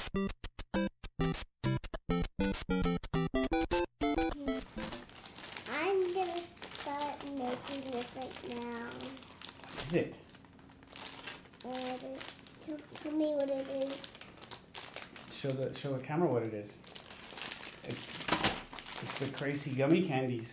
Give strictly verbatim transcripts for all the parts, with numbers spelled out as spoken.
I'm gonna start making this right now. What is it? Uh, tell, tell me what it is. Show the show the camera what it is. It's it's the Kracie Gummy candies.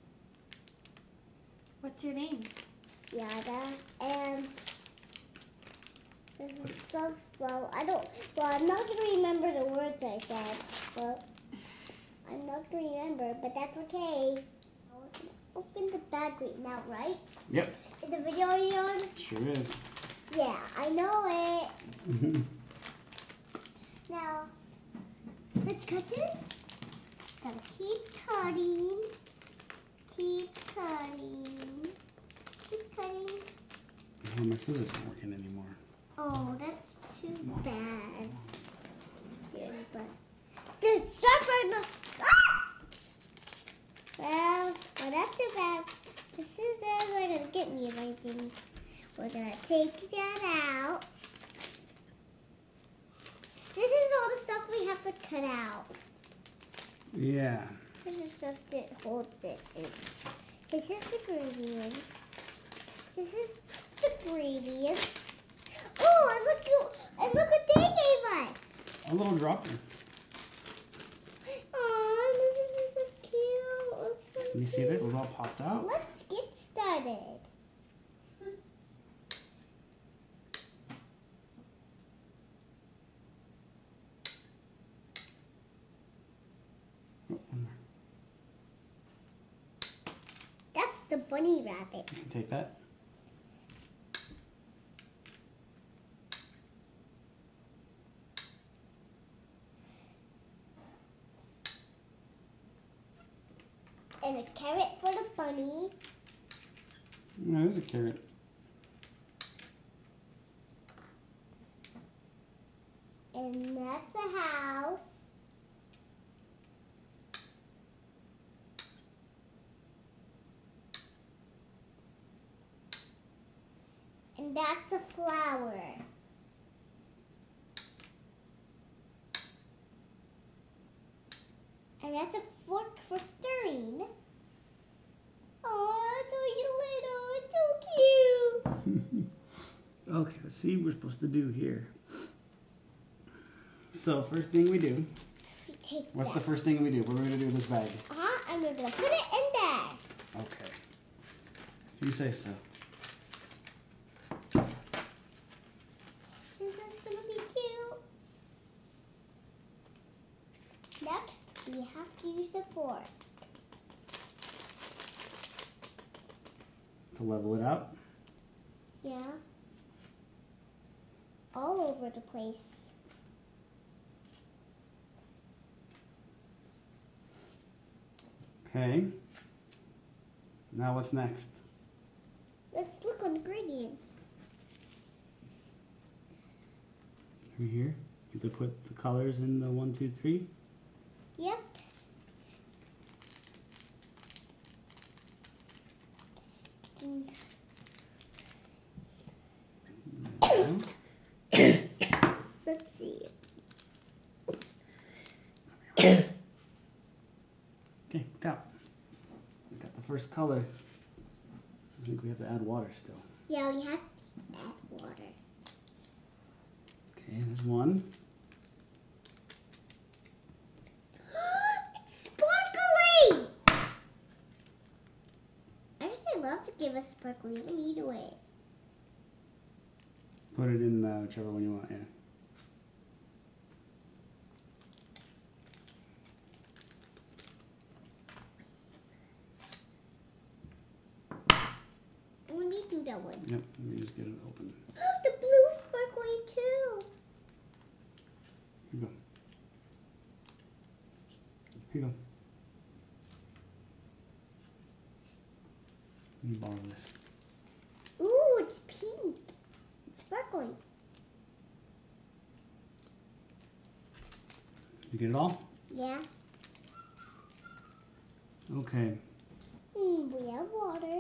What's your name? Giada. And this is stuff. Well, I don't. Well, I'm not gonna remember the words I said. Well, I'm not gonna remember, but that's okay. Open the bag right now, right? Yep. Is the video already on? Sure is. Yeah, I know it. Now, let's cut this. Gotta keep cutting. Keep cutting. Keep cutting. Oh, my scissors aren't working anymore. Oh, that's too bad. Here, but the stuff right now. Ah! Well, well, that's too bad. The scissors are gonna get me everything. We're gonna take that out. This is all the stuff we have to cut out. Yeah. This is stuff that holds it in. This is the gradient. This is the gradient. Oh, and look, you, and look what they gave us. A little dropper. Oh, this is so cute. It's so Can you see cute. this? It was all popped out. Let's get started. Oh, one more. That's the bunny rabbit. You can take that. And a carrot for the bunny. No, there's a carrot. And that's the house. And that's the flower. And that's a fork for stirring. Oh, so you little, it's so cute. Okay, let's see what we're supposed to do here. So, first thing we do. We take What's that. the first thing we do? What are we going to do with this bag? Uh-huh, and we're going to put it in there. Okay. You say so. This is going to be cute. Next, we have to use the fork. To level it out. Yeah. All over the place. Okay. Now what's next? Let's look on the ingredients. Over here. You have to put the colors in the one, two, three. Yep. Let's see. Okay, look out. We got the first color. I think we have to add water still. Yeah, we have to add water. Okay, there's one. Sparkly! I just I love to give us sparkly. Let me eat away. Put it in uh, whichever one you want, yeah. Let me do that one. Yep, let me just get it open. The blue sparkly too. Here you go. Here you go. Let me borrow this. Ooh, it's pink. It's sparkly. You get it all? Yeah. Okay. Mm, we have water.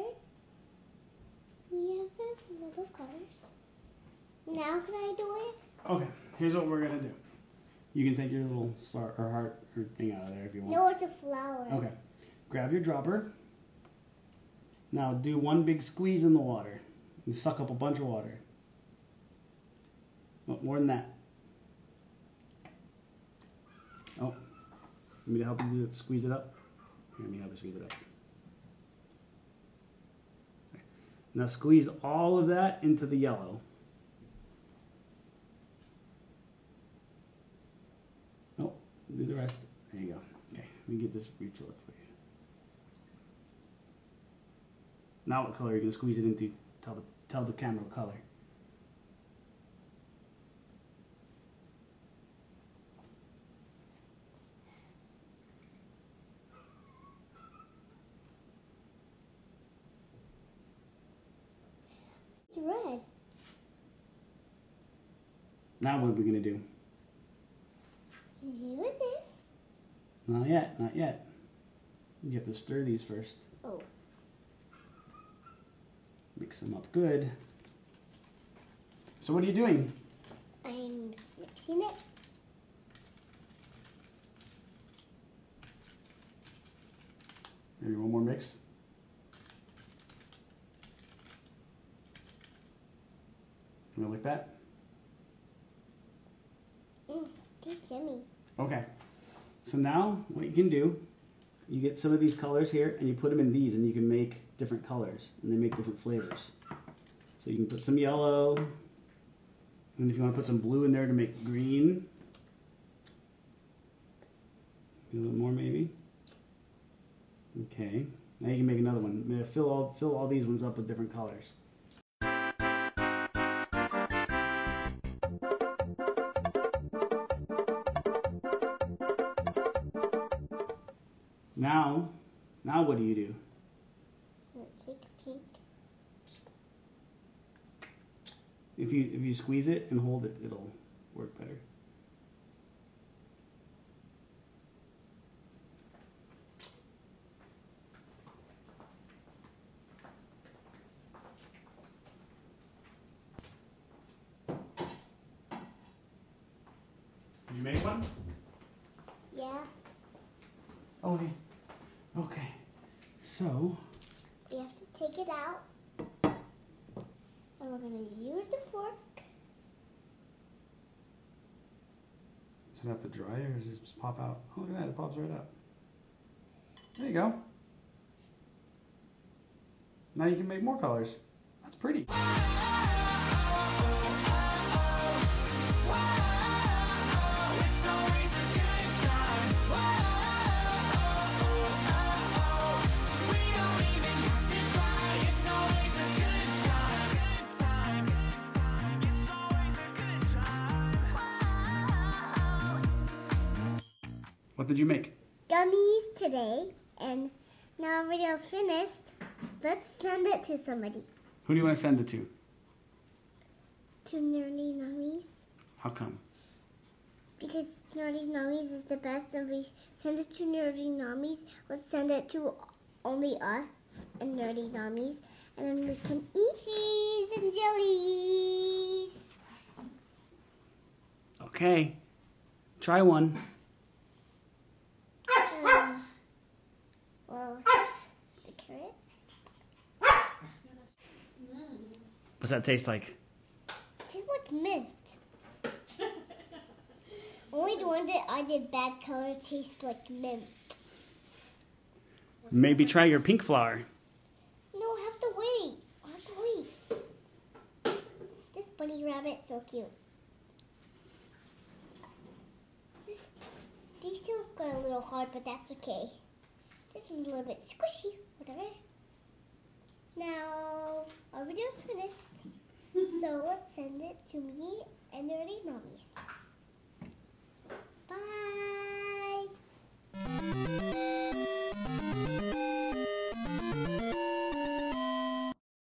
We have the little colors. Now can I do it? Okay, here's what we're gonna do. You can take your little star or heart or thing out of there if you want. No, it's a flower. Okay. Grab your dropper. Now do one big squeeze in the water. And suck up a bunch of water. Oh, more than that. Oh. Want me to help you do it, squeeze it up? Here, let me help you squeeze it up. Okay. Now squeeze all of that into the yellow. Oh, do the rest. There you go. Okay, let me get this refill up for you. Now what color are you going to squeeze it into? Tell the, tell the camera what color. It's red. Now what are we going to do? You with it? Not yet, not yet. You have to stir these first. Oh. Mix them up good. So what are you doing? I'm mixing it. Maybe one more mix. You like that? Mmm, it's yummy. Okay. So now what you can do, you get some of these colors here and you put them in these and you can make different colors and they make different flavors. So you can put some yellow, and if you want to put some blue in there to make green, a little more maybe. Okay, now you can make another one. Fill all, fill all these ones up with different colors. Now, now what do you do? Take pink. If you if you squeeze it and hold it, it'll work better. Did you make one? Yeah. Okay. Okay. So. We have to take it out. And we're going to use the fork. Does it have to dry or does it just pop out? Oh, look at that. It pops right up. There you go. Now you can make more colors. That's pretty. What did you make? Gummies today, and now our video's finished. Let's send it to somebody. Who do you want to send it to? To Nerdy Gummies. How come? Because Nerdy Gummies is the best, and we send it to Nerdy Gummies. Let's send it to only us and Nerdy Gummies, and then we can eat cheese and jellies. Okay. Try one. Uh, well, the carrot. What's that taste like? Tastes like mint. Only the one that I did bad color tastes like mint. Maybe try your pink flower. No, I have to wait. I have to wait. This bunny rabbit, so cute. This, these two got a little hard, but that's okay. This is a little bit squishy, whatever. Now, our video's finished. So let's send it to me and Nerdy Mommy.